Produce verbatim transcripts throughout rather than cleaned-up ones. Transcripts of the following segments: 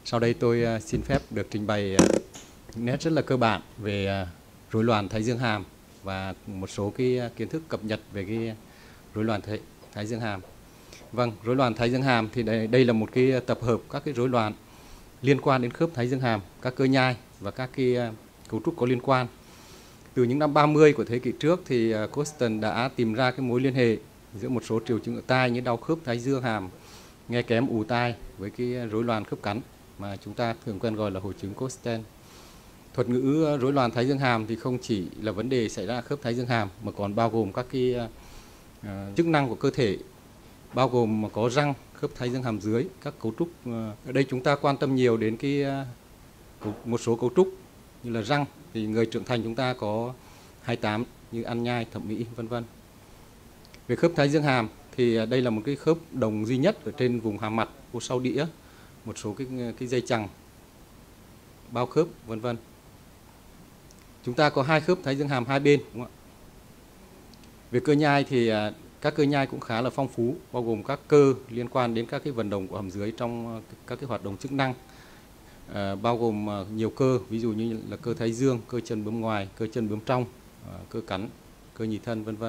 Sau đây tôi uh, xin phép được trình bày uh, những nét rất là cơ bản về uh, rối loạn thái dương hàm và một số cái uh, kiến thức cập nhật về cái rối loạn thái, thái dương hàm. Vâng, rối loạn thái dương hàm thì đây, đây là một cái tập hợp các cái rối loạn liên quan đến khớp thái dương hàm, các cơ nhai và các cái uh, cấu trúc có liên quan. Từ những năm ba mươi của thế kỷ trước thì uh, Coston đã tìm ra cái mối liên hệ giữa một số triệu chứng ở tai như đau khớp thái dương hàm, nghe kém, ù tai với cái rối loạn khớp cắn mà chúng ta thường quen gọi là hội chứng Costen. Thuật ngữ rối loạn thái dương hàm thì không chỉ là vấn đề xảy ra khớp thái dương hàm mà còn bao gồm các cái uh, chức năng của cơ thể, bao gồm có răng, khớp thái dương hàm dưới, các cấu trúc. Uh, ở đây chúng ta quan tâm nhiều đến cái uh, một số cấu trúc như là răng. Thì người trưởng thành chúng ta có hai mươi tám như ăn nhai, thẩm mỹ, vân vân. Về khớp thái dương hàm thì đây là một cái khớp đồng duy nhất ở trên vùng hàm mặt, ô sau đĩa, một số cái cái dây chằng, bao khớp, vân vân. Chúng ta có hai khớp thái dương hàm hai bên, đúng không ạ? Về cơ nhai thì các cơ nhai cũng khá là phong phú, bao gồm các cơ liên quan đến các cái vận động của hàm dưới trong các cái hoạt động chức năng, à, bao gồm nhiều cơ, ví dụ như là cơ thái dương, cơ chân bướm ngoài, cơ chân bướm trong, à, cơ cắn, cơ nhì thân, vân vân.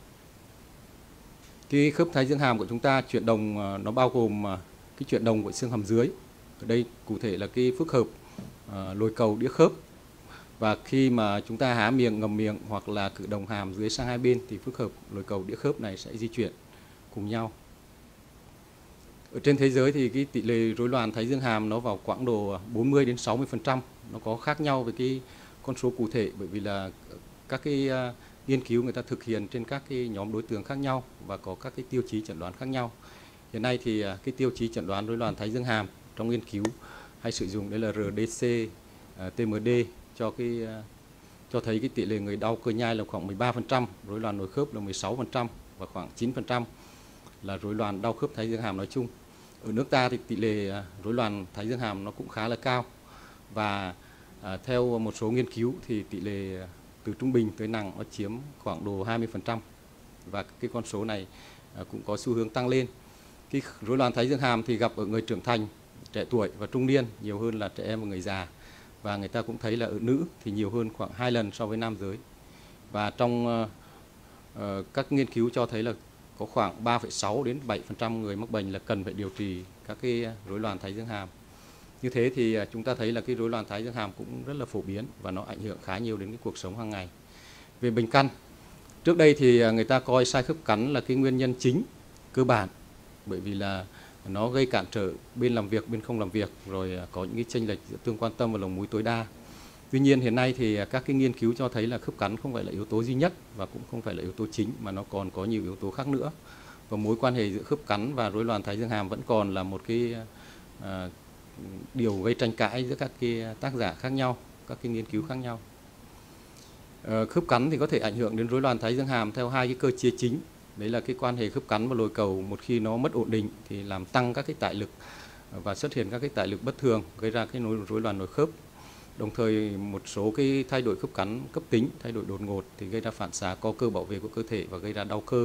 Cái khớp thái dương hàm của chúng ta chuyển động nó bao gồm cái chuyển động của xương hàm dưới. Ở đây cụ thể là cái phức hợp uh, lồi cầu đĩa khớp. Và khi mà chúng ta há miệng, ngậm miệng hoặc là cử động hàm dưới sang hai bên thì phức hợp lồi cầu đĩa khớp này sẽ di chuyển cùng nhau. Ở trên thế giới thì cái tỷ lệ rối loạn thái dương hàm nó vào khoảng độ bốn mươi đến sáu mươi phần trăm. Nó có khác nhau với cái con số cụ thể bởi vì là các cái uh, nghiên cứu người ta thực hiện trên các cái nhóm đối tượng khác nhau và có các cái tiêu chí chẩn đoán khác nhau. Hiện nay thì cái tiêu chí chẩn đoán rối loạn thái dương hàm trong nghiên cứu hay sử dụng đấy là rờ đê xê, tê em đê cho cái cho thấy cái tỷ lệ người đau cơ nhai là khoảng mười ba phần trăm, rối loạn nội khớp là mười sáu phần trăm và khoảng chín phần trăm là rối loạn đau khớp thái dương hàm nói chung. Ở nước ta thì tỷ lệ rối loạn thái dương hàm nó cũng khá là cao và à, theo một số nghiên cứu thì tỷ lệ từ trung bình tới nặng nó chiếm khoảng độ hai mươi phần trăm và cái con số này à, cũng có xu hướng tăng lên. Cái rối loạn thái dương hàm thì gặp ở người trưởng thành, trẻ tuổi và trung niên nhiều hơn là trẻ em và người già. Và người ta cũng thấy là ở nữ thì nhiều hơn khoảng hai lần so với nam giới. Và trong uh, uh, các nghiên cứu cho thấy là có khoảng ba phẩy sáu đến bảy phần trăm người mắc bệnh là cần phải điều trị các cái rối loạn thái dương hàm. Như thế thì uh, chúng ta thấy là cái rối loạn thái dương hàm cũng rất là phổ biến và nó ảnh hưởng khá nhiều đến cái cuộc sống hàng ngày. Về bệnh căn, trước đây thì uh, người ta coi sai khớp cắn là cái nguyên nhân chính cơ bản, bởi vì là nó gây cản trở bên làm việc, bên không làm việc, rồi có những cái chênh lệch giữa tương quan tâm và lồng mũi tối đa. Tuy nhiên hiện nay thì các cái nghiên cứu cho thấy là khớp cắn không phải là yếu tố duy nhất và cũng không phải là yếu tố chính mà nó còn có nhiều yếu tố khác nữa. Và mối quan hệ giữa khớp cắn và rối loạn thái dương hàm vẫn còn là một cái à, điều gây tranh cãi giữa các cái tác giả khác nhau, các cái nghiên cứu khác nhau. À, khớp cắn thì có thể ảnh hưởng đến rối loạn thái dương hàm theo hai cái cơ chế chính. Đấy là cái quan hệ khớp cắn và lồi cầu, một khi nó mất ổn định thì làm tăng các cái tải lực và xuất hiện các cái tải lực bất thường gây ra cái rối loạn nội khớp. Đồng thời một số cái thay đổi khớp cắn cấp tính, thay đổi đột ngột thì gây ra phản xạ co cơ bảo vệ của cơ thể và gây ra đau cơ.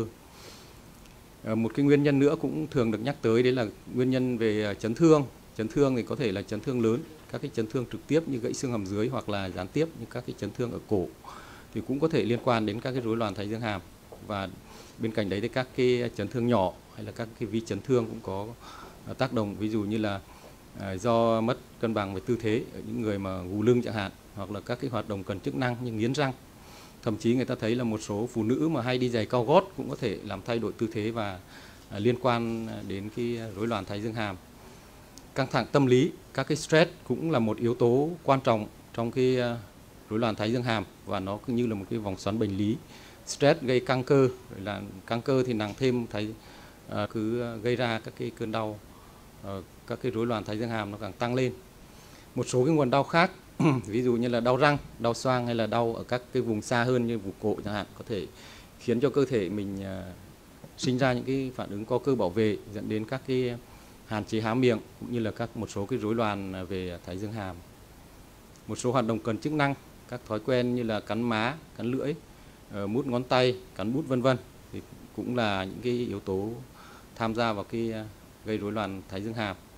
Một cái nguyên nhân nữa cũng thường được nhắc tới đấy là nguyên nhân về chấn thương. Chấn thương thì có thể là chấn thương lớn, các cái chấn thương trực tiếp như gãy xương hàm dưới hoặc là gián tiếp như các cái chấn thương ở cổ thì cũng có thể liên quan đến các cái rối loạn thái dương hàm. Và bên cạnh đấy thì các cái chấn thương nhỏ hay là các cái vi chấn thương cũng có tác động, ví dụ như là do mất cân bằng về tư thế ở những người mà gù lưng chẳng hạn, hoặc là các cái hoạt động cần chức năng như nghiến răng. Thậm chí người ta thấy là một số phụ nữ mà hay đi giày cao gót cũng có thể làm thay đổi tư thế và liên quan đến cái rối loạn thái dương hàm. Căng thẳng tâm lý, các cái stress cũng là một yếu tố quan trọng trong cái rối loạn thái dương hàm và nó cứ như là một cái vòng xoắn bệnh lý. Stress gây căng cơ, rồi là căng cơ thì nặng thêm thấy à, cứ gây ra các cái cơn đau, à, các cái rối loạn thái dương hàm nó càng tăng lên. Một số cái nguồn đau khác, ví dụ như là đau răng, đau xoang hay là đau ở các cái vùng xa hơn như vùng cổ chẳng hạn, có thể khiến cho cơ thể mình à, sinh ra những cái phản ứng co cơ bảo vệ dẫn đến các cái hạn chế há miệng cũng như là các một số cái rối loạn về thái dương hàm. Một số hoạt động cần chức năng, các thói quen như là cắn má, cắn lưỡi, mút ngón tay, cắn bút vân vân thì cũng là những cái yếu tố tham gia vào cái gây rối loạn thái dương hàm.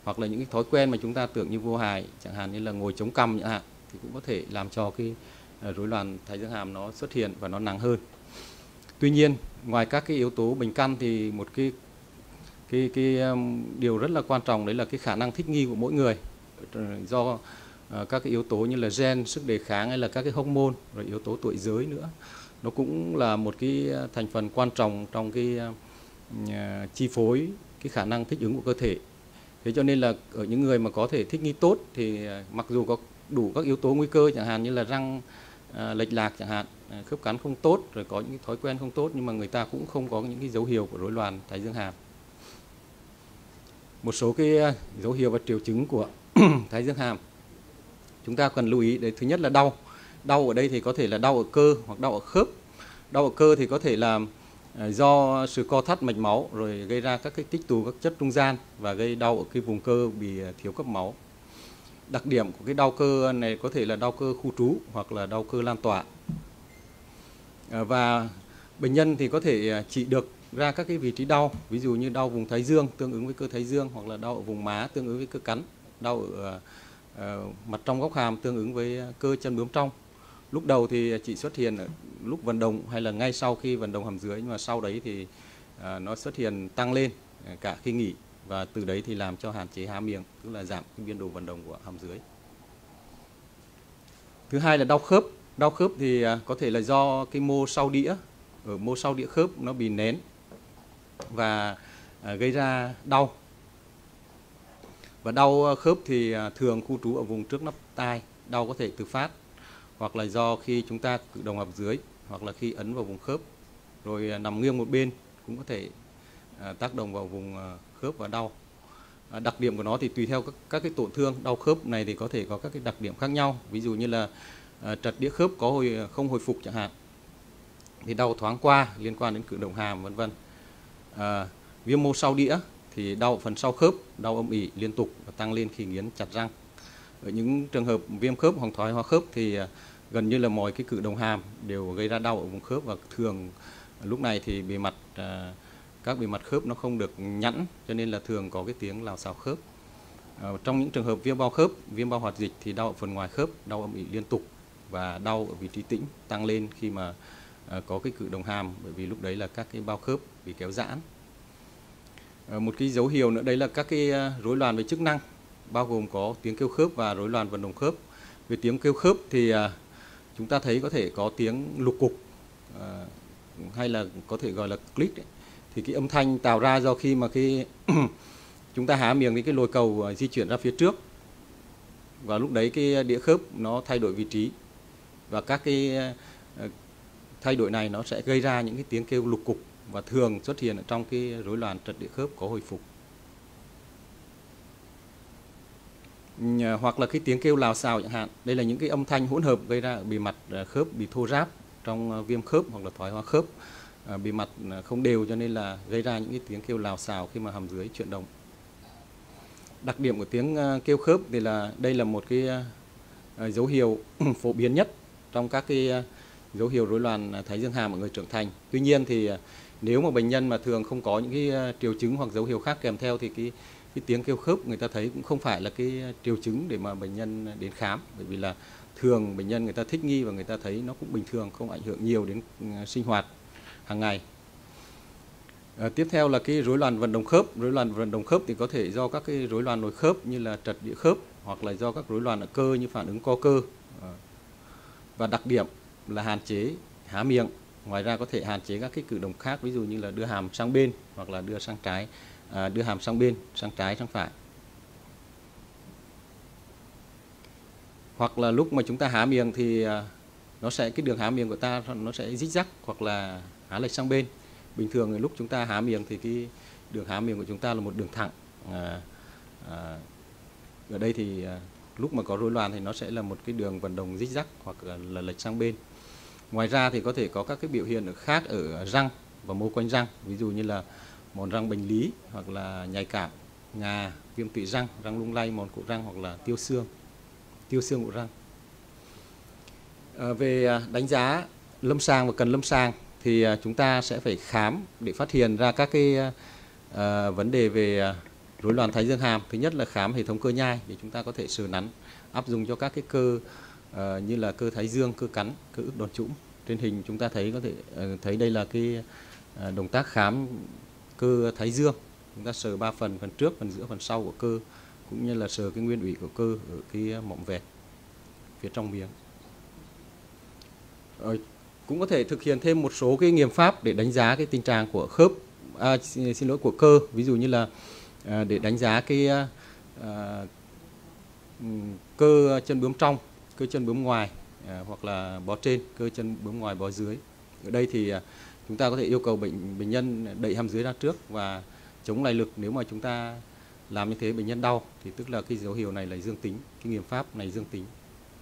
hoặc là những cái thói quen mà chúng ta tưởng như vô hại, chẳng hạn như là ngồi chống cằm chẳng hạn, thì cũng có thể làm cho cái rối loạn thái dương hàm nó xuất hiện và nó nặng hơn. Tuy nhiên, ngoài các cái yếu tố bệnh căn thì một cái cái cái um, điều rất là quan trọng đấy là cái khả năng thích nghi của mỗi người, do uh, các cái yếu tố như là gen, sức đề kháng hay là các cái hormone, rồi yếu tố tuổi giới nữa, nó cũng là một cái thành phần quan trọng trong cái uh, chi phối cái khả năng thích ứng của cơ thể. Thế cho nên là ở những người mà có thể thích nghi tốt thì uh, mặc dù có đủ các yếu tố nguy cơ, chẳng hạn như là răng uh, lệch lạc chẳng hạn, uh, khớp cắn không tốt, rồi có những cái thói quen không tốt, nhưng mà người ta cũng không có những cái dấu hiệu của rối loạn thái dương hàm. Một số cái dấu hiệu và triệu chứng của thái dương hàm chúng ta cần lưu ý đấy. Thứ nhất là đau. Đau ở đây thì có thể là đau ở cơ hoặc đau ở khớp. Đau ở cơ thì có thể là do sự co thắt mạch máu rồi gây ra các cái tích tụ các chất trung gian và gây đau ở cái vùng cơ bị thiếu cấp máu. Đặc điểm của cái đau cơ này có thể là đau cơ khu trú hoặc là đau cơ lan tỏa. Và bệnh nhân thì có thể trị được ra các cái vị trí đau, ví dụ như đau vùng thái dương tương ứng với cơ thái dương, hoặc là đau ở vùng má tương ứng với cơ cắn, đau ở uh, mặt trong góc hàm tương ứng với cơ chân bướm trong. Lúc đầu thì chỉ xuất hiện ở lúc vận động hay là ngay sau khi vận động hàm dưới, nhưng mà sau đấy thì uh, nó xuất hiện tăng lên cả khi nghỉ, và từ đấy thì làm cho hạn chế há miệng, tức là giảm cái biên độ vận động của hàm dưới. Thứ hai là đau khớp. Đau khớp thì uh, có thể là do cái mô sau đĩa, ở mô sau đĩa khớp nó bị nén và uh, gây ra đau. Và đau khớp thì uh, thường khu trú ở vùng trước nắp tai. Đau có thể tự phát hoặc là do khi chúng ta cử động hàm dưới, hoặc là khi ấn vào vùng khớp, rồi uh, nằm nghiêng một bên cũng có thể uh, tác động vào vùng uh, khớp và đau. Uh, đặc điểm của nó thì tùy theo các, các cái tổn thương đau khớp này thì có thể có các cái đặc điểm khác nhau. Ví dụ như là uh, trật đĩa khớp có hồi không hồi phục chẳng hạn, thì đau thoáng qua liên quan đến cử động hàm vân vân. À, viêm mô sau đĩa thì đau phần sau khớp, đau âm ỉ liên tục và tăng lên khi nghiến chặt răng. Ở những trường hợp viêm khớp hoặc thoái hóa khớp thì gần như là mọi cái cử động hàm đều gây ra đau ở vùng khớp, và thường lúc này thì bề mặt à, các bề mặt khớp nó không được nhẵn, cho nên là thường có cái tiếng lào xào khớp. À, trong những trường hợp viêm bao khớp, viêm bao hoạt dịch thì đau ở phần ngoài khớp, đau âm ỉ liên tục và đau ở vị trí tĩnh tăng lên khi mà À, có cái cử động hàm, bởi vì lúc đấy là các cái bao khớp bị kéo giãn. À, một cái dấu hiệu nữa đấy là các cái rối loạn về chức năng, bao gồm có tiếng kêu khớp và rối loạn vận động khớp. Về tiếng kêu khớp thì à, chúng ta thấy có thể có tiếng lục cục, à, hay là có thể gọi là click ấy. Thì cái âm thanh tạo ra do khi mà cái chúng ta há miệng thì cái lồi cầu di chuyển ra phía trước, và lúc đấy cái đĩa khớp nó thay đổi vị trí, và các cái à, thay đổi này nó sẽ gây ra những cái tiếng kêu lục cục, và thường xuất hiện ở trong cái rối loạn trật đĩa khớp có hồi phục. Hoặc là cái tiếng kêu lào xào chẳng hạn. Đây là những cái âm thanh hỗn hợp gây ra ở bề mặt khớp bị thô ráp trong viêm khớp hoặc là thoái hóa khớp, à, bề mặt không đều, cho nên là gây ra những cái tiếng kêu lào xào khi mà hàm dưới chuyển động. Đặc điểm của tiếng kêu khớp thì là đây là một cái dấu hiệu phổ biến nhất trong các cái dấu hiệu rối loạn thái dương hàm ở người trưởng thành. Tuy nhiên thì nếu mà bệnh nhân mà thường không có những cái triệu chứng hoặc dấu hiệu khác kèm theo thì cái cái tiếng kêu khớp người ta thấy cũng không phải là cái triệu chứng để mà bệnh nhân đến khám, bởi vì là thường bệnh nhân người ta thích nghi và người ta thấy nó cũng bình thường, không ảnh hưởng nhiều đến sinh hoạt hàng ngày. À, tiếp theo là cái rối loạn vận động khớp. Rối loạn vận động khớp thì có thể do các cái rối loạn nội khớp như là trật đĩa khớp, hoặc là do các rối loạn ở cơ như phản ứng co cơ. À, và đặc điểm là hạn chế há miệng. Ngoài ra có thể hạn chế các cái cử động khác, ví dụ như là đưa hàm sang bên hoặc là đưa sang trái, à, đưa hàm sang bên, sang trái, sang phải. Hoặc là lúc mà chúng ta há miệng thì à, nó sẽ cái đường há miệng của ta nó sẽ rích rắc hoặc là há lệch sang bên. Bình thường lúc chúng ta há miệng thì cái đường há miệng của chúng ta là một đường thẳng. À, à, ở đây thì à, lúc mà có rối loạn thì nó sẽ là một cái đường vận động rích rắc hoặc là, là lệch sang bên. Ngoài ra thì có thể có các cái biểu hiện khác ở răng và mô quanh răng, ví dụ như là mòn răng bệnh lý, hoặc là nhạy cảm, ngà, viêm tụy răng, răng lung lay, mòn cổ răng, hoặc là tiêu xương, tiêu xương của răng. À, về đánh giá lâm sàng và cần lâm sàng thì chúng ta sẽ phải khám để phát hiện ra các cái uh, vấn đề về rối loạn thái dương hàm, thứ nhất là khám hệ thống cơ nhai để chúng ta có thể sờ nắn áp dụng cho các cái cơ uh, như là cơ thái dương, cơ cắn, cơ ức đòn trũng. Trên hình chúng ta thấy có thể uh, thấy đây là cái uh, động tác khám cơ thái dương. Chúng ta sờ ba phần, phần trước, phần giữa, phần sau của cơ, cũng như là sờ cái nguyên ủy của cơ ở cái mỏm vẹt phía trong miệng. Rồi, cũng có thể thực hiện thêm một số cái nghiệm pháp để đánh giá cái tình trạng của khớp, à, xin, xin lỗi của cơ, ví dụ như là à, để đánh giá cái à, cơ chân bướm trong, cơ chân bướm ngoài, à, hoặc là bó trên, cơ chân bướm ngoài, bó dưới. Ở đây thì à, chúng ta có thể yêu cầu bệnh bệnh nhân đẩy hàm dưới ra trước và chống lại lực. Nếu mà chúng ta làm như thế bệnh nhân đau thì tức là cái dấu hiệu này là dương tính, cái nghiệm pháp này dương tính.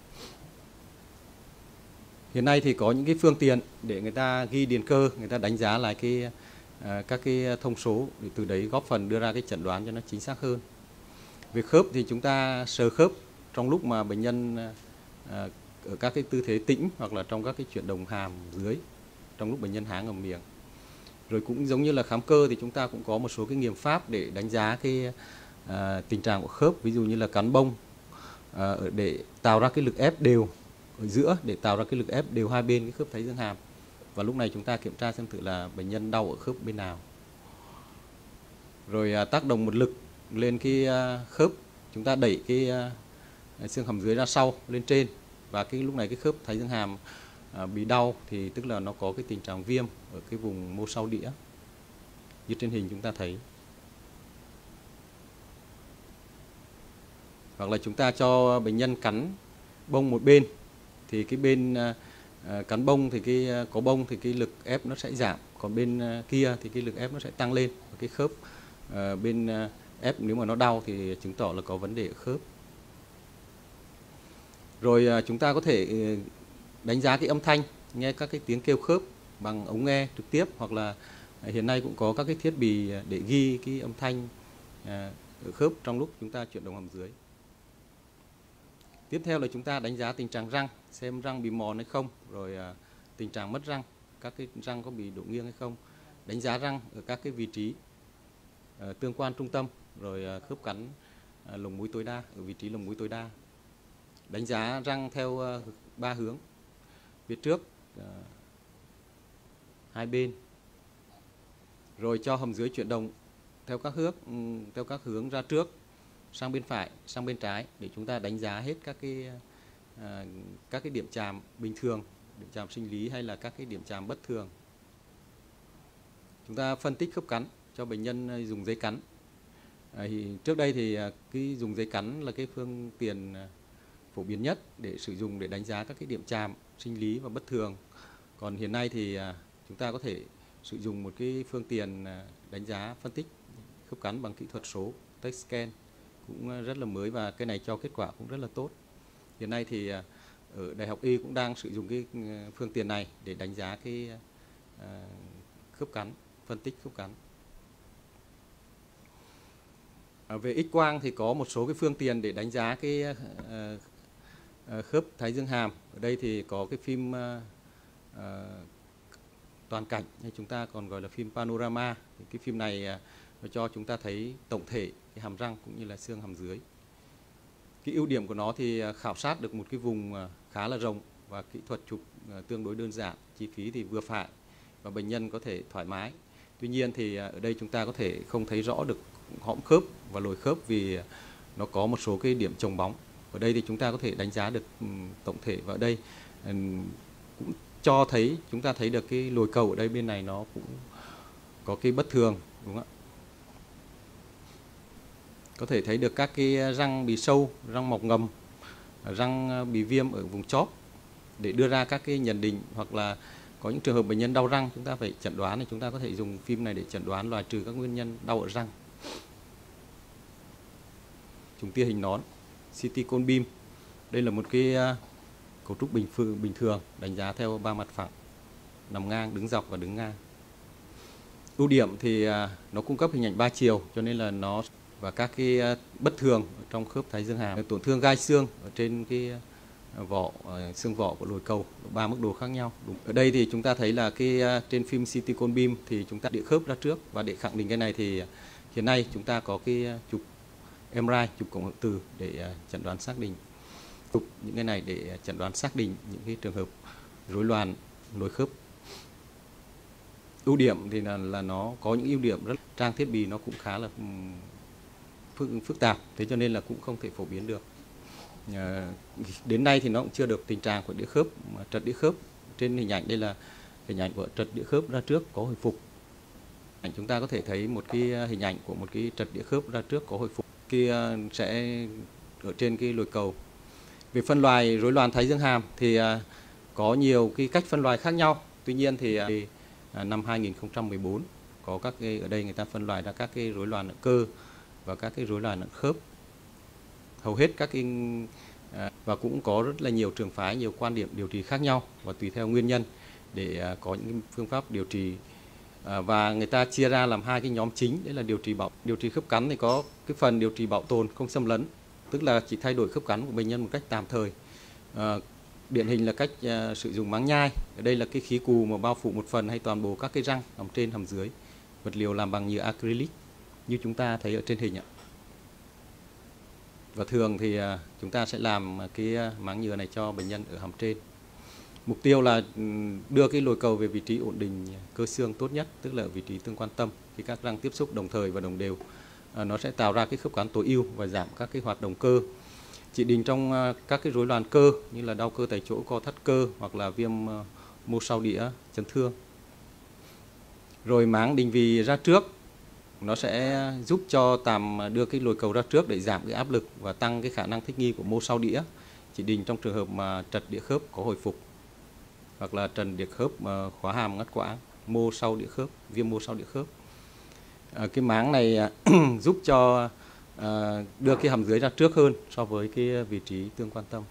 Hiện nay thì có những cái phương tiện để người ta ghi điền cơ, người ta đánh giá lại cái à, các cái thông số để từ đấy góp phần đưa ra cái chẩn đoán cho nó chính xác hơn. Về khớp thì chúng ta sờ khớp trong lúc mà bệnh nhân à, ở các cái tư thế tĩnh hoặc là trong các cái chuyển động hàm dưới, trong lúc bệnh nhân há ngậm miệng. Rồi cũng giống như là khám cơ thì chúng ta cũng có một số cái nghiệm pháp để đánh giá cái à, tình trạng của khớp, ví dụ như là cán bông à, để tạo ra cái lực ép đều ở giữa, để tạo ra cái lực ép đều hai bên cái khớp thái dương hàm. Và lúc này chúng ta kiểm tra xem thử là bệnh nhân đau ở khớp bên nào. Rồi à, tác động một lực lên cái à, khớp, chúng ta đẩy cái à, xương hàm dưới ra sau lên trên, và cái lúc này cái khớp thái dương hàm à, bị đau thì tức là nó có cái tình trạng viêm ở cái vùng mô sau đĩa như trên hình chúng ta thấy. Hoặc là chúng ta cho bệnh nhân cắn bông một bên thì cái bên à, cắn bông thì cái có bông thì cái lực ép nó sẽ giảm, còn bên à, kia thì cái lực ép nó sẽ tăng lên. Cái khớp à, bên à, ép nếu mà nó đau thì chứng tỏ là có vấn đề ở khớp. Rồi à, chúng ta có thể đánh giá cái âm thanh, nghe các cái tiếng kêu khớp bằng ống nghe trực tiếp, hoặc là à, hiện nay cũng có các cái thiết bị để ghi cái âm thanh à, ở khớp trong lúc chúng ta chuyển động hàm dưới. Tiếp theo là chúng ta đánh giá tình trạng răng, xem răng bị mòn hay không, rồi à, tình trạng mất răng, các cái răng có bị đổ nghiêng hay không. Đánh giá răng ở các cái vị trí à, tương quan trung tâm, rồi à, khớp cắn à, lồng mũi tối đa, ở vị trí lồng mũi tối đa. Đánh giá răng theo à, ba hướng, phía trước, à, hai bên. Rồi cho hàm dưới chuyển động theo các hướng, theo các hướng ra trước, sang bên phải, sang bên trái, để chúng ta đánh giá hết các cái à, các cái điểm chạm bình thường, điểm chạm sinh lý hay là các cái điểm chạm bất thường. Chúng ta phân tích khớp cắn cho bệnh nhân dùng giấy cắn. À, thì trước đây thì cái dùng giấy cắn là cái phương tiện phổ biến nhất để sử dụng để đánh giá các cái điểm chạm sinh lý và bất thường. Còn hiện nay thì à, chúng ta có thể sử dụng một cái phương tiện đánh giá phân tích khớp cắn bằng kỹ thuật số tech scan, cũng rất là mới và cái này cho kết quả cũng rất là tốt. Hiện nay thì ở Đại học Y cũng đang sử dụng cái phương tiện này để đánh giá cái uh, khớp cắn, phân tích khớp cắn. À, về X quang thì có một số cái phương tiện để đánh giá cái uh, uh, khớp thái dương hàm. Ở đây thì có cái phim uh, uh, toàn cảnh, hay chúng ta còn gọi là phim panorama. Thì cái phim này uh, nó cho chúng ta thấy tổng thể cái hàm răng cũng như là xương hàm dưới. Cái ưu điểm của nó thì khảo sát được một cái vùng khá là rộng và kỹ thuật chụp tương đối đơn giản, chi phí thì vừa phải và bệnh nhân có thể thoải mái. Tuy nhiên thì ở đây chúng ta có thể không thấy rõ được hõm khớp và lồi khớp vì nó có một số cái điểm chồng bóng. Ở đây thì chúng ta có thể đánh giá được tổng thể, và ở đây cũng cho thấy chúng ta thấy được cái lồi cầu ở đây bên này nó cũng có cái bất thường, đúng không ạ? Có thể thấy được các cái răng bị sâu, răng mọc ngầm, răng bị viêm ở vùng chóp để đưa ra các cái nhận định, hoặc là có những trường hợp bệnh nhân đau răng chúng ta phải chẩn đoán thì chúng ta có thể dùng phim này để chẩn đoán loại trừ các nguyên nhân đau ở răng. Chủng tia hình nón, xê tê cone beam. Đây là một cái cấu trúc bình phương bình thường đánh giá theo ba mặt phẳng, nằm ngang, đứng dọc và đứng ngang. Ưu điểm thì nó cung cấp hình ảnh ba chiều, cho nên là nó và các cái bất thường trong khớp thái dương hàm, tổn thương gai xương ở trên cái vỏ, xương vỏ của lồi cầu, ba mức độ khác nhau. Đúng. Ở đây thì chúng ta thấy là cái trên phim xê tê cone beam thì chúng ta địa khớp ra trước, và để khẳng định cái này thì Hiện nay chúng ta có cái chụp em rờ i, chụp cộng hưởng từ để chẩn đoán xác định, chụp những cái này để chẩn đoán xác định những cái trường hợp rối loạn nối khớp. Ưu điểm thì là, là nó có những ưu điểm rất, trang thiết bị nó cũng khá là phức, phức tạp, thế cho nên là cũng không thể phổ biến được. À, đến nay thì nó cũng chưa được tình trạng của đĩa khớp, trật đĩa khớp. Trên hình ảnh đây là hình ảnh của trật đĩa khớp ra trước có hồi phục. Chúng ta có thể thấy một cái hình ảnh của một cái trật đĩa khớp ra trước có hồi phục. Kia sẽ ở trên cái lồi cầu. Về phân loại rối loạn thái dương hàm thì có nhiều cái cách phân loại khác nhau. Tuy nhiên thì năm hai nghìn không trăm mười bốn có các cái, ở đây người ta phân loại ra các cái rối loạn ở cơ và các cái rối loạn ở khớp. Hầu hết các cái và cũng có rất là nhiều trường phái, nhiều quan điểm điều trị khác nhau và tùy theo nguyên nhân để có những phương pháp điều trị. Và người ta chia ra làm hai cái nhóm chính, đấy là điều trị bảo điều trị khớp cắn thì có cái phần điều trị bảo tồn không xâm lấn, tức là chỉ thay đổi khớp cắn của bệnh nhân một cách tạm thời. À, điển hình là cách uh, sử dụng máng nhai. Ở đây là cái khí cù mà bao phủ một phần hay toàn bộ các cái răng hàm trên hàm dưới, vật liệu làm bằng nhựa acrylic như chúng ta thấy ở trên hình ạ. Và thường thì uh, chúng ta sẽ làm cái máng nhựa này cho bệnh nhân ở hàm trên. Mục tiêu là đưa cái lồi cầu về vị trí ổn định cơ xương tốt nhất, tức là ở vị trí tương quan tâm. Khi các răng tiếp xúc đồng thời và đồng đều, uh, nó sẽ tạo ra cái khớp cắn tối ưu và giảm các cái hoạt động cơ. Chỉ định trong uh, các cái rối loạn cơ như là đau cơ tại chỗ, co thắt cơ hoặc là viêm uh, mô sau đĩa, chấn thương. Rồi máng định vị ra trước, nó sẽ giúp cho tạm đưa cái lồi cầu ra trước để giảm cái áp lực và tăng cái khả năng thích nghi của mô sau đĩa. Chỉ định trong trường hợp mà trật đĩa khớp có hồi phục hoặc là trần đĩa khớp uh, khóa hàm ngắt quãng, mô sau đĩa khớp, viêm mô sau đĩa khớp. Uh, cái máng này uh, giúp cho uh, đưa cái hàm dưới ra trước hơn so với cái vị trí tương quan tâm.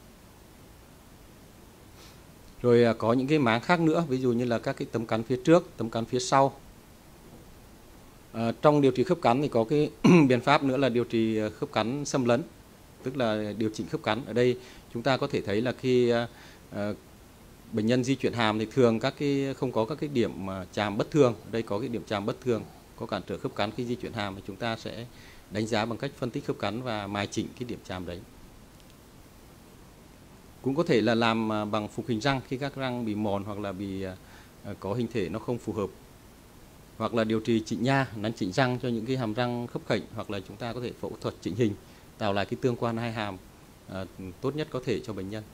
Rồi uh, có những cái máng khác nữa, ví dụ như là các cái tấm cắn phía trước, tấm cắn phía sau. Uh, trong điều trị khớp cắn thì có cái biện pháp nữa là điều trị khớp cắn xâm lấn, tức là điều chỉnh khớp cắn. Ở đây chúng ta có thể thấy là khi uh, uh, bệnh nhân di chuyển hàm thì thường các cái không có các cái điểm mà chạm bất thường. Ở đây có cái điểm chạm bất thường, có cản trở khớp cắn khi di chuyển hàm thì chúng ta sẽ đánh giá bằng cách phân tích khớp cắn và mài chỉnh cái điểm chạm đấy. Cũng có thể là làm bằng phục hình răng khi các răng bị mòn hoặc là bị uh, có hình thể nó không phù hợp. Hoặc là điều trị chỉnh nha, nắn chỉnh răng cho những cái hàm răng khớp khểnh, hoặc là chúng ta có thể phẫu thuật chỉnh hình, tạo lại cái tương quan hai hàm uh, tốt nhất có thể cho bệnh nhân.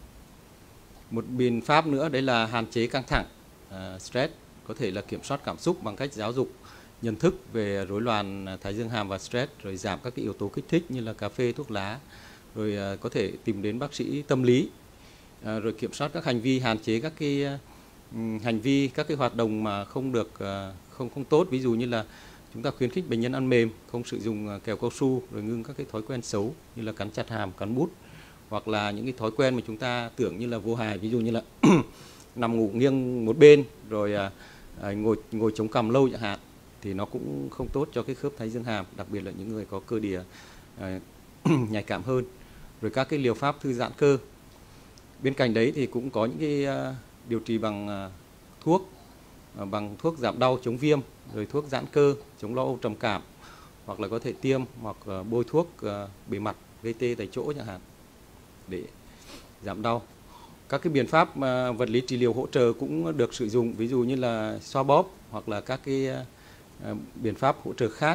Một biện pháp nữa đấy là hạn chế căng thẳng, uh, stress, có thể là kiểm soát cảm xúc bằng cách giáo dục nhận thức về rối loạn thái dương hàm và stress, rồi giảm các cái yếu tố kích thích như là cà phê, thuốc lá, rồi uh, có thể tìm đến bác sĩ tâm lý, uh, rồi kiểm soát các hành vi, hạn chế các cái uh, hành vi, các cái hoạt động mà không được uh, không không tốt, ví dụ như là chúng ta khuyến khích bệnh nhân ăn mềm, không sử dụng uh, kẹo cao su, rồi ngưng các cái thói quen xấu như là cắn chặt hàm, cắn bút, hoặc là những cái thói quen mà chúng ta tưởng như là vô hại, ví dụ như là nằm ngủ nghiêng một bên, rồi à, à, ngồi ngồi chống cằm lâu chẳng hạn, thì nó cũng không tốt cho cái khớp thái dương hàm, đặc biệt là những người có cơ địa à, nhạy cảm hơn. Rồi các cái liều pháp thư giãn cơ. Bên cạnh đấy thì cũng có những cái à, điều trị bằng à, thuốc, à, bằng thuốc giảm đau chống viêm, rồi thuốc giãn cơ, chống lo âu trầm cảm, hoặc là có thể tiêm hoặc à, bôi thuốc à, bề mặt gây tê tại chỗ chẳng hạn để giảm đau. Các cái biện pháp uh, vật lý trị liệu hỗ trợ cũng được sử dụng, ví dụ như là xoa bóp hoặc là các cái uh, biện pháp hỗ trợ khác,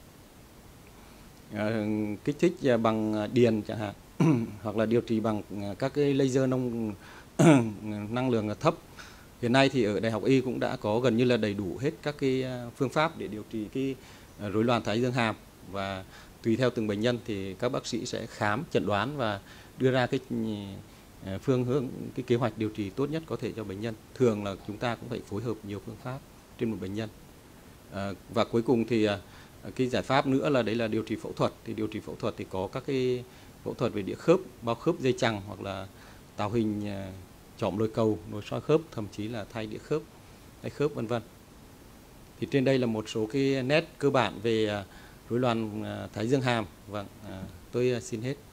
uh, kích thích uh, bằng điện chẳng hạn, hoặc là điều trị bằng uh, các cái laser nông năng lượng thấp. Hiện nay thì ở Đại học Y cũng đã có gần như là đầy đủ hết các cái uh, phương pháp để điều trị cái uh, rối loạn thái dương hàm, và tùy theo từng bệnh nhân thì các bác sĩ sẽ khám, chẩn đoán và đưa ra cái phương hướng, cái kế hoạch điều trị tốt nhất có thể cho bệnh nhân. Thường là chúng ta cũng phải phối hợp nhiều phương pháp trên một bệnh nhân. À, và cuối cùng thì cái giải pháp nữa là đấy là điều trị phẫu thuật. Thì điều trị phẫu thuật thì có các cái phẫu thuật về đĩa khớp, bao khớp dây chằng, hoặc là tạo hình chỏm lồi cầu, nối soi khớp, thậm chí là thay đĩa khớp, thay khớp vân vân. Thì trên đây là một số cái nét cơ bản về rối loạn thái dương hàm. Vâng, à, tôi xin hết.